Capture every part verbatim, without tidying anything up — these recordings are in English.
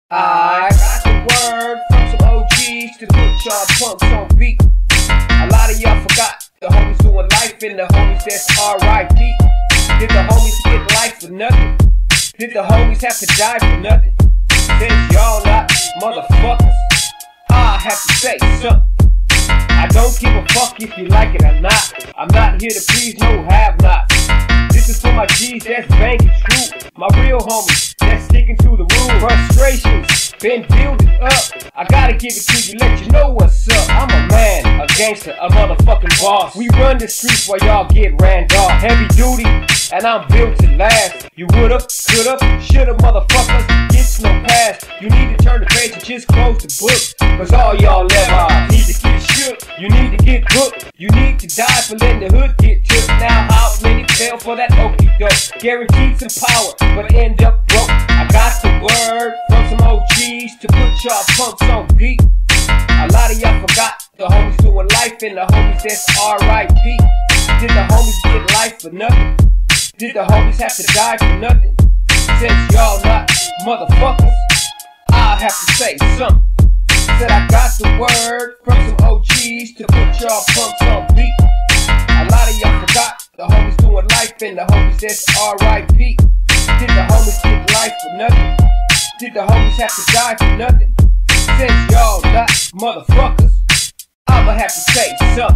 I got the word from some O Gs to put y'all punks on beat. A lot of y'all forgot the homies doing life and the homies that's R I P. Did the homies get life for nothing? Did the homies have to die for nothing? Since y'all not motherfuckers, I have to say something. I don't give a fuck if you like it or not. I'm not here to please no have-nots. This is for my G's that's banking true. My real homies that's sticking to the rule. Frustrations been building up. I gotta give it to you, let you know what's up. I'm a man, a gangster, a motherfucking boss. We run the streets while y'all get ran off. Heavy duty, and I'm built to last. You woulda, coulda, shoulda, motherfuckers gets no pass. You need to turn the page and just close the book. Cause all y'all ever need to get shook. You need to get booked. You need to die for letting the hood get took. Now how many fell for that okie doke? Guaranteed some power, but end up broke. I got the word from some O Gs to put y'all punks on beat. A lot of y'all forgot the homies doing life and the homies that's R I P. Did the homies get life for nothing? Did the homies have to die for nothing? Since y'all not motherfuckers, I have to say something. Said I got the word from some O Gs to put y'all punks on beat. A lot of y'all forgot the homies doing life and the homies that's R I P. Did the homies get life for nothing? Did the homies have to die for nothing? Since y'all not motherfuckers, I'ma have to say something.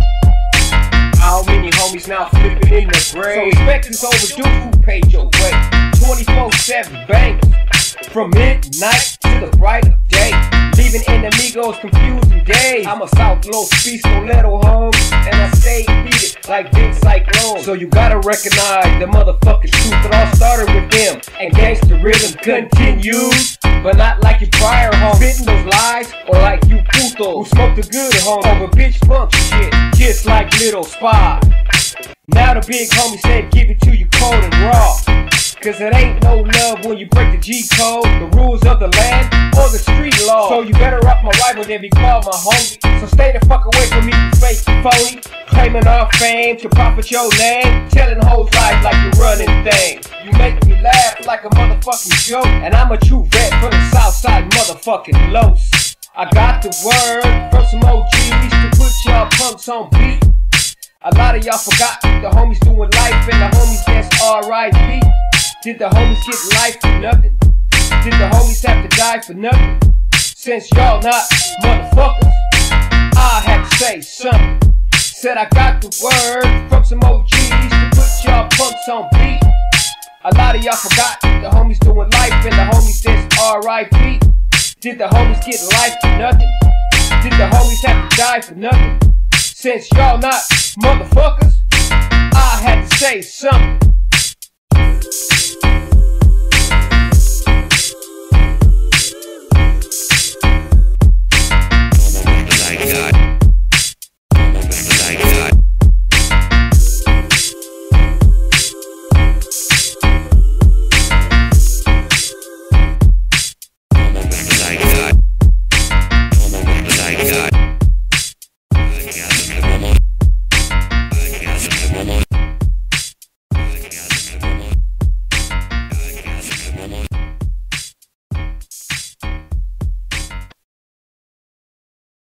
How many homies now flipping in the grave? So respect is overdue, who paid your way? twenty-four seven bangers, from midnight to the bright of day. Leaving enemigos confusing days. I'm a South Los Pistoletto home, and I stay heated like big cyclone. So you gotta recognize the motherfucking truth. It all started with them, and gangsterism continues. But not like your prior home, spitting those lies, or like you putos who smoke the good home over bitch punk shit, just like Little Spy. Now the big homie said give it to you cold and raw. Cause it ain't no love when you break the G code, the rules of the land, or the street law. So you better rock my rival than be called my homie. So stay the fuck away from me, you fake phony. Claiming our fame to profit your name, telling hoes lies like you're running things. You make me laugh like a motherfucking joke, and I'm a true vet from the south side motherfucking Los. I got the word from some O Gs to put y'all punks on beat. A lot of y'all forgot the homies doing life and the homies that's R I P. Did the homies get life for nothing? Did the homies have to die for nothing? Since y'all not motherfuckers, I have to say something. Said I got the word from some O Gs to put y'all punks on beat. A lot of y'all forgot the homies doing life and the homies that's R I P. Did the homies get life for nothing? Did the homies have to die for nothing? Since y'all not motherfuckers, I had to say something.